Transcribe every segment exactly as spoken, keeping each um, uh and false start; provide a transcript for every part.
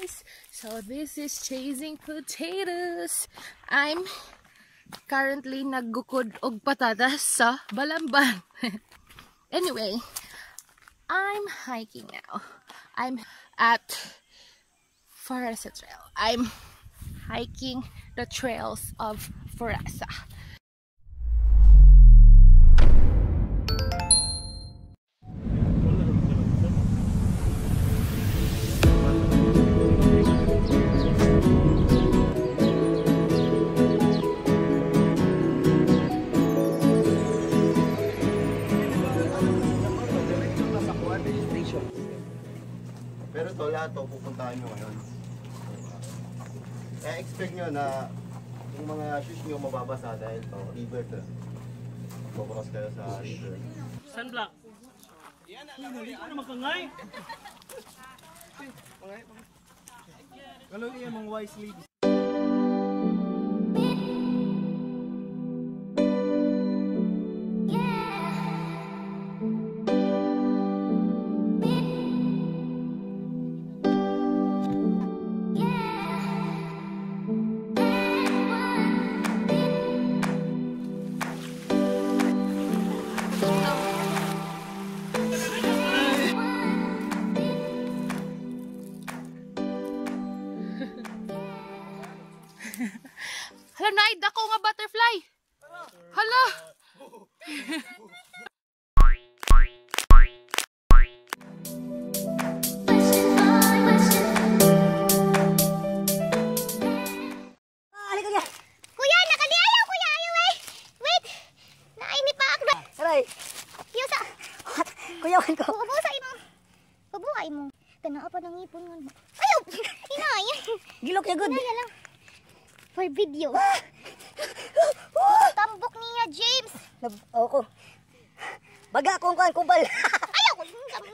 guys! So this is chasing potatoes. I'm currently naggukod og patatas sa Balamban. Anyway, I'm hiking now. I'm at FORESSA Trail. I'm hiking the trails of FORESSA. Pero ito lahat ito pupuntahan nyo ngayon. Kaya expect nyo na yung mga shoes nyo mababasa dahil ito, river to. Bukros kayo sa river. Sunblock. Hindi ko na magkangay. Kalau iya mong wise leaves. Hala, naid ako nga butterfly. Hala. Kuya, nakaliayaw kuya, ayaw eh. Wait, naini pa ako. Aray, Kuya sa, kuyawan ko. bubusa imo. Pabuhay mo. Tanaa pa ng ipon nga. Ayaw, inaya. Gilok ya good. Inaya lang. For video. Tambok niya, James. Oo ko. Baga akong kuan kubal. Ayaw ko.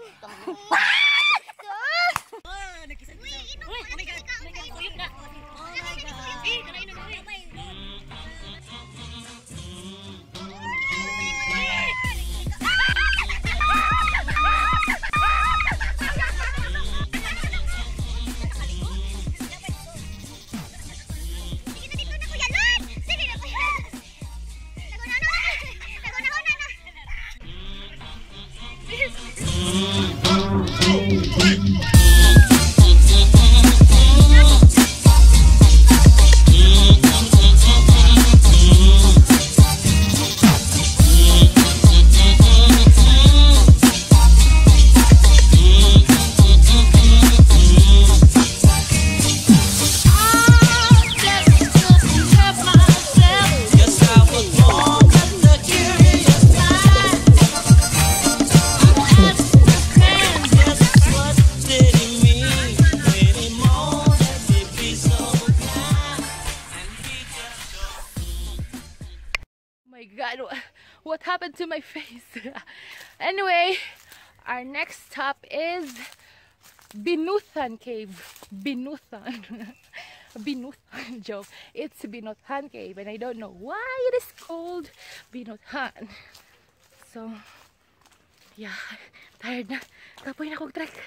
My God, what happened to my face? Anyway, our next stop is Binuthan Cave. Binuthan. Binuthan joke. It's Binuthan Cave, and I don't know why it is called Binuthan. So, yeah, tired na. Kapoy na akong trek.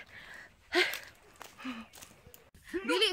Dili!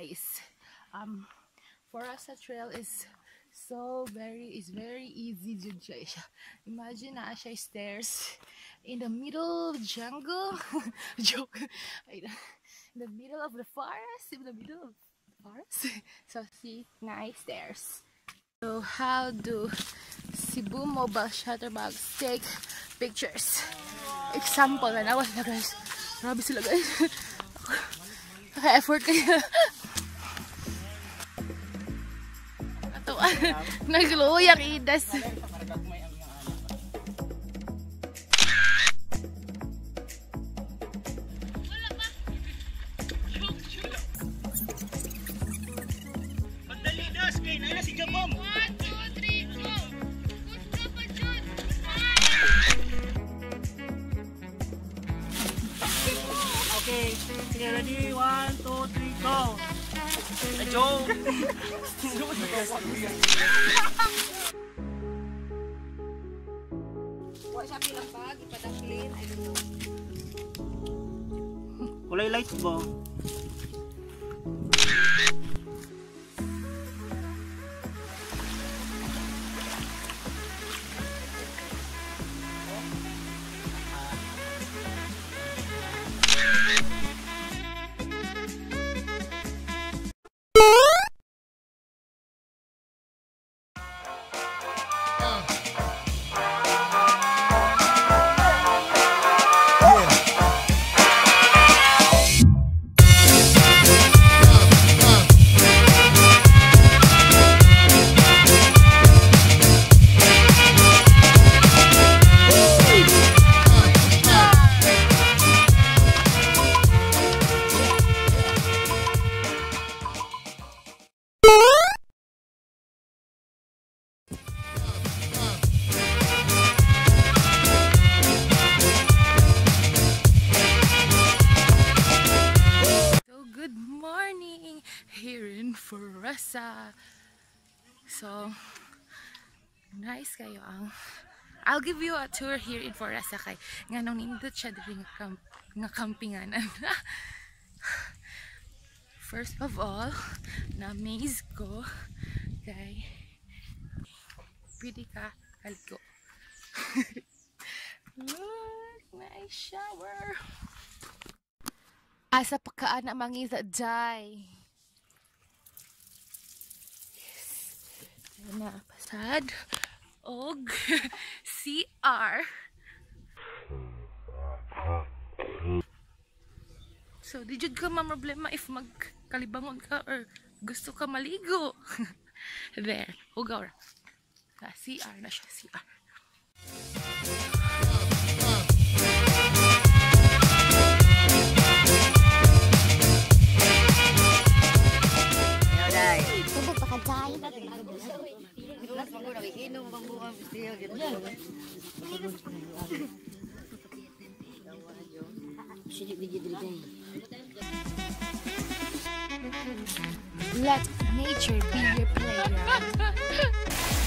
guys. Um, FORESSA trail is so very, is very easy jud siya. Imagine na siya stairs in the middle of the jungle. Joke. In the middle of the forest, in the middle of the forest. So see, nice stairs. So how do Cebu mobile shutterbugs take pictures? Example na nawas na guys. Grabe sila guys. Naka-effort kayo. Ito, nagluyak idas. Pagdali das kay na si Jamom. one, two, three, go! Gusto pa dyan! Okay, sige, ready? One, two, three, go! Adjo! Wa siya pilang bag, ipadaklin, I don't know. Kulay light ba? Here in FORESSA. So nice kayo ang I'll give you a tour here in FORESSA kay nganong nindot siya diri nga camp, nga campinganan. First of all, na maze ko kay pwede ka kaliko. Look, nice shower. Asa pagkaan na mangisa day. Na pasad og C R. So di jud ka ma-problema if magkalibangon ka or gusto ka maligo. There, ugaw ra. C R na siya, C R. Tubog pa ka day. Let nature be your playground.